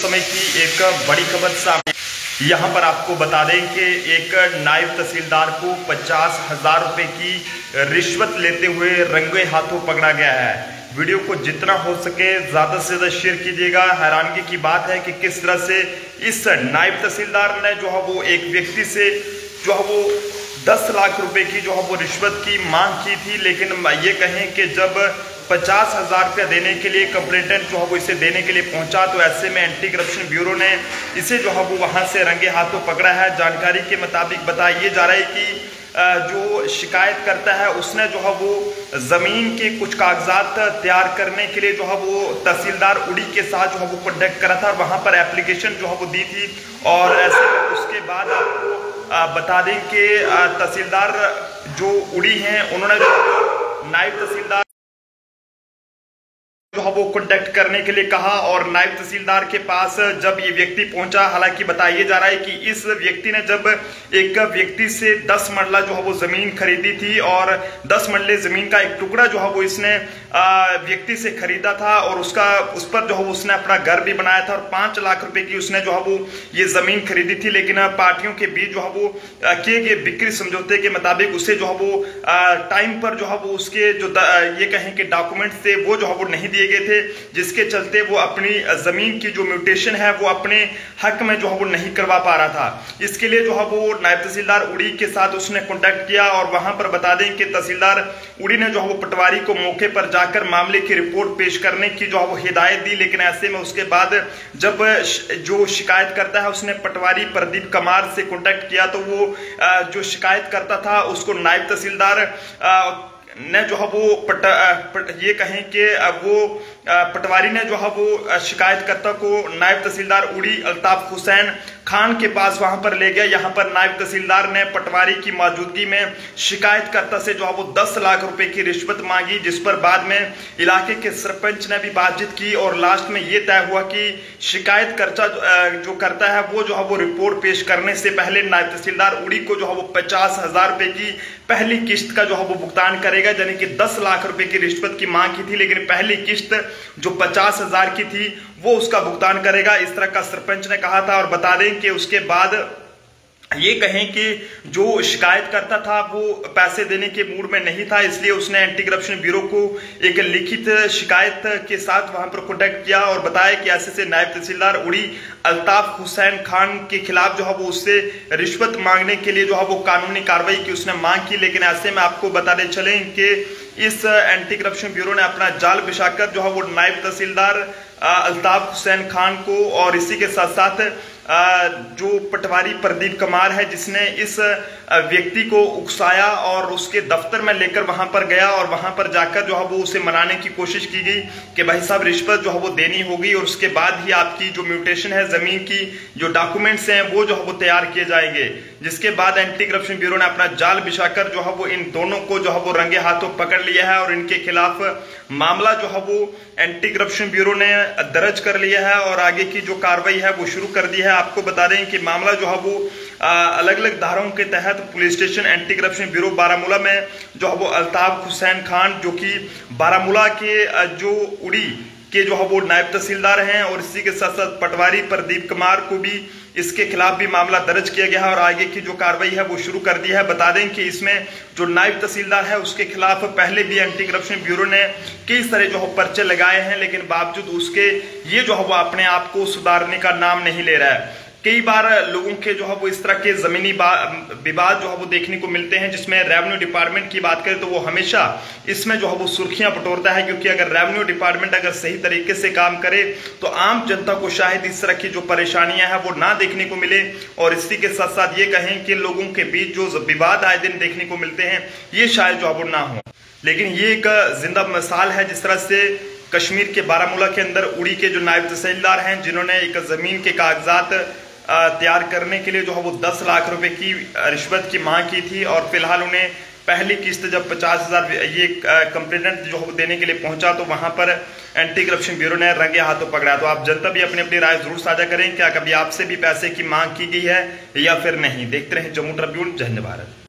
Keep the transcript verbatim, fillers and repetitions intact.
समय की एक बड़ी खबर सामने। यहाँ पर आपको बता दें कि एक नायब तहसीलदार को पचास हजार रुपए की रिश्वत लेते हुए रंगे हाथों पकड़ा गया है। वीडियो को जितना हो सके ज़्यादा से ज़्यादा शेयर कीजिएगा। हैरानगी की बात है कि किस तरह से इस नायब तहसीलदार ने जो है वो एक व्यक्ति से जो है वो दस लाख रुपए की जो है वो रिश्वत की मांग की थी, लेकिन ये कहें कि जब पचास हजार रुपया देने के लिए कंप्लेंटेंट जो है वो इसे देने के लिए पहुंचा तो ऐसे में एंटी करप्शन ब्यूरो ने इसे जो है वो वहां से रंगे हाथों पकड़ा है। जानकारी के मुताबिक बताया जा रहा है कि जो शिकायत करता है उसने जो है वो जमीन के कुछ कागजात तैयार करने के लिए जो है वो तहसीलदार उड़ी के साथ जो है वो कॉन्टेक्ट करा था और वहां पर एप्लीकेशन जो है वो दी थी। और ऐसे में उसके बाद आपको बता दें कि तहसीलदार जो उड़ी हैं उन्होंने जो नायब तहसीलदार जो है वो कॉन्टेक्ट करने के लिए कहा और नायब तहसीलदार के पास जब ये व्यक्ति पहुंचा, हालांकि बताया जा रहा है कि इस व्यक्ति ने जब एक व्यक्ति से दस मरला जो है वो जमीन खरीदी थी और दस मरले जमीन का एक टुकड़ा जो है वो इसने व्यक्ति से खरीदा था और उसका उस पर जो है वो उसने अपना घर भी बनाया था और पांच लाख रुपए की उसने जो है वो ये जमीन खरीदी थी। लेकिन पार्टियों के बीच जो है वो किए गए बिक्री समझौते के मुताबिक उसे जो है वो टाइम पर जो है वो उसके जो ये कहें कि डॉक्यूमेंट थे वो जो है वो नहीं दिए गए थे, जिसके चलते वो अपनी जमीन की जो म्यूटेशन है वो अपने हक में जो है वो नहीं करवा पा रहा था। इसके लिए जो है वो नायब तहसीलदार उड़ी के साथ उसने कांटेक्ट किया और वहां पर बता दें कि तहसीलदार उड़ी ने जो है वो पटवारी को मौके पर जाकर मामले की रिपोर्ट पेश करने की जो है वो हिदायत दी। लेकिन ऐसे में उसके बाद जब जो शिकायत करता है उसने पटवारी प्रदीप कमार से कांटेक्ट किया तो वो जो शिकायत करता था उसको नायब तहसीलदार ने जो है वो पट, पट ये कहें कि वो पटवारी ने जो है वो शिकायतकर्ता को नायब तहसीलदार उड़ी अल्ताफ हुसैन खान के पास वहां पर ले गया। यहाँ पर नायब तहसीलदार ने पटवारी की मौजूदगी में शिकायतकर्ता से जो है वो दस लाख रुपए की रिश्वत मांगी, जिस पर बाद में इलाके के सरपंच ने भी बातचीत की और लास्ट में ये तय हुआ कि शिकायतकर्ता जो करता है वो जो है वो रिपोर्ट पेश करने से पहले नायब तहसीलदार उड़ी को जो है वो पचास हजार रुपए की पहली किस्त का जो है वो भुगतान करेगा, यानी कि दस लाख रुपए की रिश्वत की मांग की थी लेकिन पहली किस्त जो पचास हजार की थी वो उसका भुगतान करेगा, इस तरह का सरपंच ने कहा था। और बता दें कि उसके बाद ये कहें कि जो शिकायत करता था वो पैसे देने के मूड में नहीं था, इसलिए उसने एंटी करप्शन ब्यूरो को एक लिखित शिकायत के साथ वहां पर कांटेक्ट किया और बताया कि ऐसे से नायब तहसीलदार उड़ी अल्ताफ हुसैन खान के खिलाफ जो है वो उससे रिश्वत मांगने के लिए जो है वो कानूनी कार्रवाई की उसने मांग की। लेकिन ऐसे में आपको बताते चलें कि इस एंटी करप्शन ब्यूरो ने अपना जाल बिछाकर जो है वो नायब तहसीलदार अल्ताफ हुसैन खान को और इसी के साथ साथ जो पटवारी प्रदीप कमार है जिसने इस व्यक्ति को उकसाया और उसके दफ्तर में लेकर वहां पर गया और वहां पर जाकर जो है वो उसे मनाने की कोशिश की गई कि भाई साहब रिश्वत जो है वो देनी होगी और उसके बाद ही आपकी जो म्यूटेशन है जमीन की जो डॉक्यूमेंट्स हैं वो जो है वो तैयार किए जाएंगे। जिसके बाद एंटी करप्शन ब्यूरो ने अपना जाल बिछाकर जो है वो इन दोनों को जो है वो रंगे हाथों पकड़ लिया है और इनके खिलाफ मामला जो है वो एंटी करप्शन ब्यूरो ने दर्ज कर लिया है और आगे की जो कार्रवाई है वो शुरू कर दी है। आपको बता दें कि मामला जो है वो अलग अलग धाराओं के तहत police station anti corruption bureau Baramulla में जो है वो अल्ताफ हुसैन खान जो कि बारामूला के जो उड़ी के जो है वो नायब तहसीलदार हैं और इसी के साथ साथ पटवारी प्रदीप कुमार को भी इसके खिलाफ भी मामला दर्ज किया गया है और आगे की जो कार्रवाई है वो शुरू कर दी है। बता दें कि इसमें जो नायब तहसीलदार है उसके खिलाफ पहले भी एंटी करप्शन ब्यूरो ने कई सारे जो है पर्चे लगाए हैं, लेकिन बावजूद उसके ये जो है वो अपने आप को सुधारने का नाम नहीं ले रहा है। कई बार लोगों के जो है वो इस तरह के जमीनी विवाद जो है वो देखने को मिलते हैं, जिसमें रेवेन्यू डिपार्टमेंट की बात करें तो वो हमेशा इसमें जो है वो सुर्खियां बटोरता है, क्योंकि अगर रेवेन्यू डिपार्टमेंट अगर सही तरीके से काम करे तो आम जनता को शायद इस तरह की जो परेशानियां हैं वो ना देखने को मिले। और इसी के साथ साथ ये कहें कि लोगों के बीच जो विवाद आए दिन देखने को मिलते हैं ये शायद जो है वो ना हो। लेकिन ये एक जिंदा मिसाल है जिस तरह से कश्मीर के बारामूला के अंदर उड़ी के जो नायब तहसीलदार हैं जिन्होंने एक जमीन के कागजात तैयार करने के लिए जो है वो दस लाख रुपए की रिश्वत की मांग की थी और फिलहाल उन्हें पहली किस्त जब पचास हजार ये कंप्लेंटेंट जो है वो देने के लिए पहुंचा तो वहां पर एंटी करप्शन ब्यूरो ने रंगे हाथों पकड़ा। तो आप जनता भी अपनी अपनी राय जरूर साझा करें, क्या कभी आपसे भी पैसे की मांग की गई है या फिर नहीं। देखते रहें जम्मू ट्रिब्यून। जय हिंद भारत।